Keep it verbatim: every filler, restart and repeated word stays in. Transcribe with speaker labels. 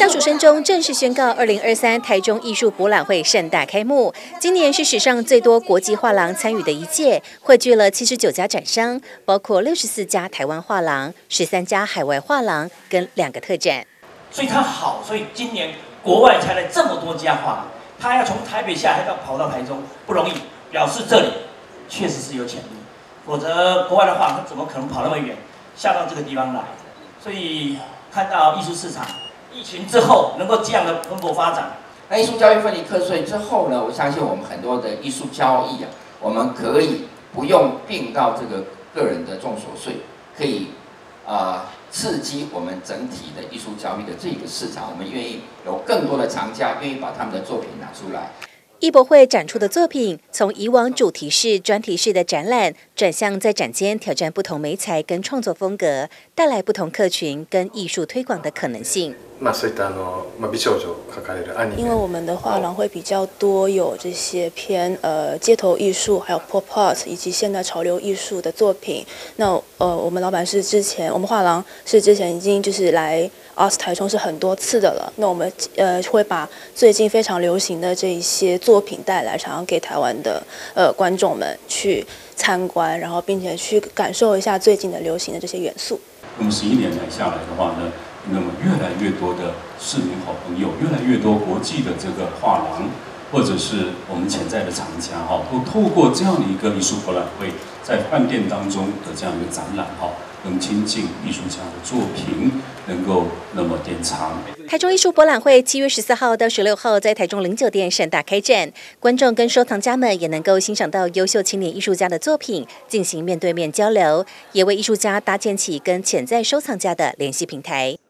Speaker 1: 倒数声中正式宣告，二零二三台中艺术博览会盛大开幕。今年是史上最多国际画廊参与的一届，汇聚了七十九家展商，包括六十四家台湾画廊、十三家海外画廊跟两个特展。
Speaker 2: 所以它好，所以今年国外才来这么多家画廊，他要从台北下来到跑到台中不容易，表示这里确实是有潜力。否则国外的画廊他怎么可能跑那么远下到这个地方来？所以看到艺术市场。 疫情之后能够这样的蓬勃发展，
Speaker 3: 那艺术交易分离课税之后呢？我相信我们很多的艺术交易啊，我们可以不用并到这个个人的重所税，可以啊、呃、刺激我们整体的艺术交易的这个市场。我们愿意有更多的藏家愿意把他们的作品拿出来。
Speaker 1: 艺博会展出的作品，从以往主题式、专题式的展览，转向在展间挑战不同媒材跟创作风格，带来不同客群跟艺术推广的可能性。
Speaker 4: 因为我们的画廊会比较多有这些偏呃街头艺术，还有 pop art 以及现代潮流艺术的作品。那呃，我们老板是之前，我们画廊是之前已经就是来 Art 台中是很多次的了。那我们呃会把最近非常流行的这一些作品带来，想要给台湾的呃观众们去参观，然后并且去感受一下最近的流行的这些元素。
Speaker 5: 那么十一年来下来的话呢？ 那么越来越多的市民好朋友，越来越多国际的这个画廊，或者是我们潜在的藏家哈，都透过这样的一个艺术博览会，在饭店当中的这样一个展览哈，能亲近艺术家的作品，能够那么典藏。
Speaker 1: 台中艺术博览会七月十四号到十六号在台中零酒店盛大开展，观众跟收藏家们也能够欣赏到优秀青年艺术家的作品，进行面对面交流，也为艺术家搭建起跟潜在收藏家的联系平台。